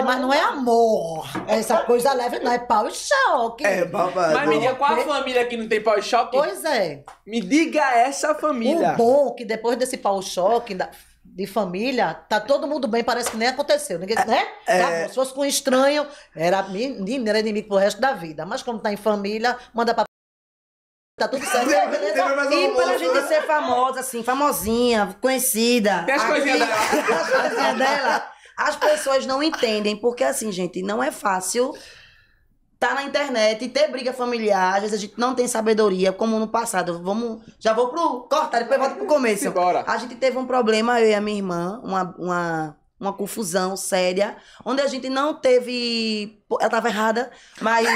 mas não é amor. Essa coisa leve, não é pau e choque. É babado. Mas me diga, qual a família que não tem pau e choque? Pois é. Me diga essa família. O bom é que depois desse pau choque de família, tá todo mundo bem, parece que nem aconteceu. Ninguém, né? Tá, se fosse com um estranho, era inimigo pro resto da vida. Mas como tá em família, manda pra... Tá tudo certo. E pra gente ser famosa, assim, famosinha, conhecida. Tem as coisinhas dela. As coisinhas dela. As pessoas não entendem, porque assim, gente, não é fácil tá na internet e ter briga familiar. Às vezes a gente não tem sabedoria, como no passado. Já vou cortar, depois volto pro começo. Bora. A gente teve um problema, eu e a minha irmã, uma confusão séria, onde a gente não teve... Ela tava errada, mas...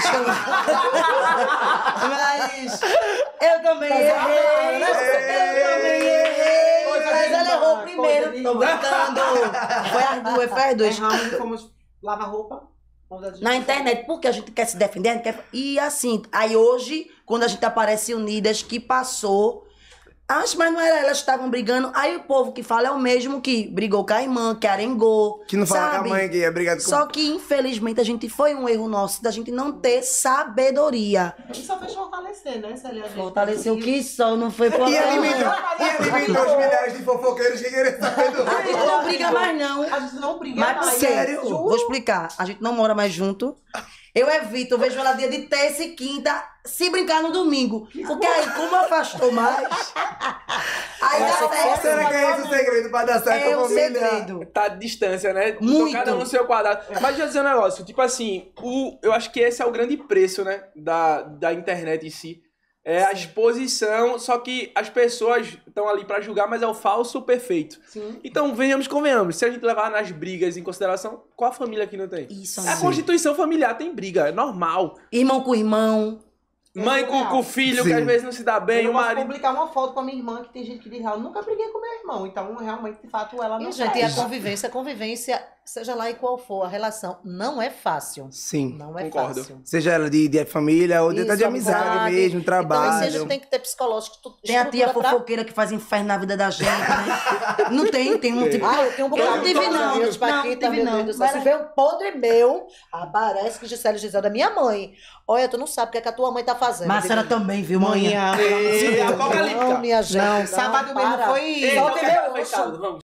mas eu também errei. Mas ela errou primeiro. Tô brincando. Foi as duas. Fomos lavar roupa. Na internet, porque a gente quer se defender, a gente quer... E assim, aí hoje, quando a gente aparece unidas, que passou... Mas não era, elas estavam brigando. Aí o povo que fala é o mesmo que brigou com a irmã, que arengou. Que não fala sabe? com a mãe que é brigado com... Só que, infelizmente, foi um erro nosso, da gente não ter sabedoria. E só fez fortalecer, né, Célia? Fortaleceu que só, não foi por E alimentou os milhares de fofoqueiros que querem saber do... A gente não briga mais, não. A gente não briga Mas mais. sério? Vou explicar. A gente não mora mais junto. Eu evito, eu vejo ela dia de terça e quinta, se brincar no domingo. Porque aí, como afastou mais... Aí dá certo. Será que é esse o segredo pra dar certo É com a o família? segredo. Tá de distância, né? Muito. Cada um no seu quadrado. Mas deixa eu dizer um negócio. Tipo assim, eu acho que esse é o grande preço, né? Da internet em si. É a exposição, só que as pessoas estão ali pra julgar, mas é o falso perfeito. Sim. Então, venhamos, convenhamos. Se a gente levar nas brigas em consideração, qual a família que não tem? Isso, A constituição familiar tem briga, é normal. Irmão com irmão. Mãe com filho, que Sim. às vezes não se dá bem, Eu o posso marido... publicar uma foto com a minha irmã, que tem gente que diz, eu nunca briguei com meu irmão. Então, realmente, de fato, ela não E, gente, e a faz. convivência, seja lá em qual for a relação, não é fácil. Sim. Não é Concordo. fácil. Seja ela de família ou de Isso, amizade mesmo, trabalho. Então, seja, tem que ter psicológico. Tem a tia estrutura pra- fofoqueira que faz inferno na vida da gente, né? Não tem um tipo... Ah, eu tenho um bocado não tive, de não. amigos, Não, Paquita, tive, meu não. Deus do céu. Se vê um podre meu, aparece que Gisele Gisele da minha mãe. Olha, tu não sabe o que é que a tua mãe tá fazendo. Mas a senhora também, viu, manhã? Ei, Não, apocalíptica. minha gente. Sábado mesmo para. foi... Ei, Só não que quero meu fechado, vamos.